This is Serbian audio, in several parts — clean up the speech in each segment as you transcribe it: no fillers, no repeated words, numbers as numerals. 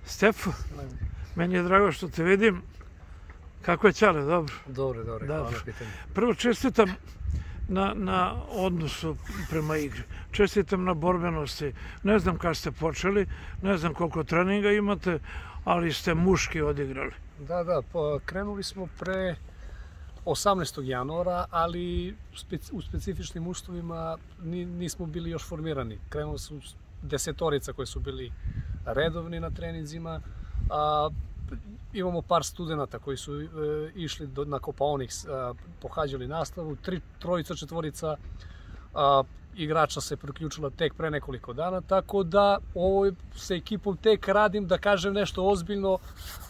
Stefo, meni je drago što te vidim. Kako je Ćale, dobro? Dobro, hvala na pitanju. Prvo čestitam na odnosu prema igri. Čestitam na borbenosti. Ne znam kada ste počeli, ne znam koliko treninga imate, ali ste muški odigrali. Da, krenuli smo pre 18. januara, ali u specifičnim uslovima nismo bili još formirani. Krenuli su 10-orica koji su bili redovni na treninzima. Imamo par studenta koji su išli na Kopaonik, pohađali nastavu. Trojica, četvorica igrača se priključila tek pre nekoliko dana, tako da ovo sa ekipom tek radim, da kažem nešto ozbiljno,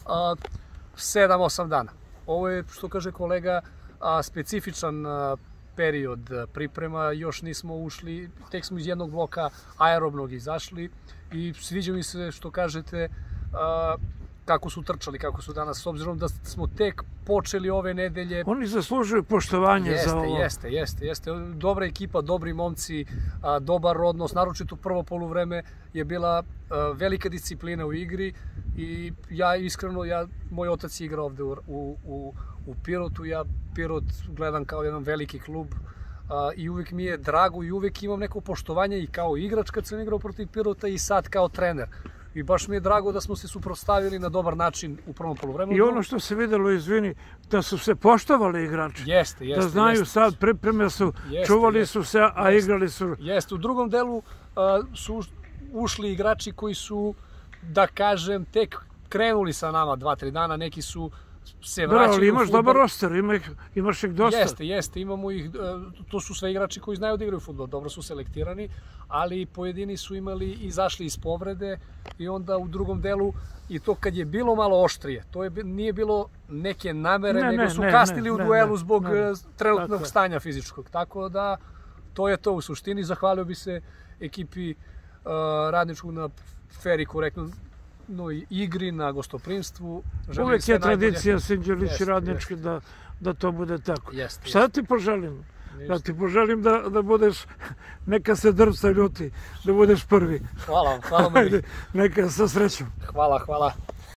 7-8 dana. Ovo je, što kaže kolega, specifičan period priprema, još nismo ušli, tek smo iz jednog bloka aerobnog izašli i sviđa mi se, što kažete, kako su trčali, kako su danas, s obzirom da smo tek počeli ove nedelje. Oni zaslužuju poštovanje za ovo. Jeste. Dobra ekipa, dobri momci, dobar odnos, naročito prvo poluvreme je bila velika disciplina u igri i ja iskreno, moj otac je igrao ovde u Pirotu, ja Pirot gledam kao jedan veliki klub i uvek mi je drago i uvek imam neko poštovanje i kao igrač kad sam igrao protiv Pirota i sad kao trener. I baš mi je drago da smo se suprotstavili na dobar način u prvom poluvremenu. I ono što se videlo, izvini, da su se poštovali igrači. Jeste. Da znaju sad, pripreme su, čuvali su se, a igrali su. Jeste, u drugom delu su ušli igrači koji su, da kažem, tek krenuli sa nama 2-3 dana, neki su se vraćali u fudbal. Ali imaš dobar roster, imaš ih dosta. Jeste, imamo ih, to su sve igrači koji znaju da igraju fudbal, dobro su selektirani, ali pojedini su izašli iz povrede i onda u drugom delu, i to kad je bilo malo oštrije, to nije bilo neke namere, nego su kasnili u duelu zbog trenutnog stanja fizičkog. Tako da, to je to u suštini. Zahvalio bi se ekipi Radničkog na fer i korektnoj igri, na gostoprimstvu. Uvek je tradicija Sinđelić i Radnički da to bude tako. Šta da ti poželim? Da ti poželim da budeš, neka se drvca ljuti, da budeš prvi. Hvala vam. Neka sa srećom. Hvala.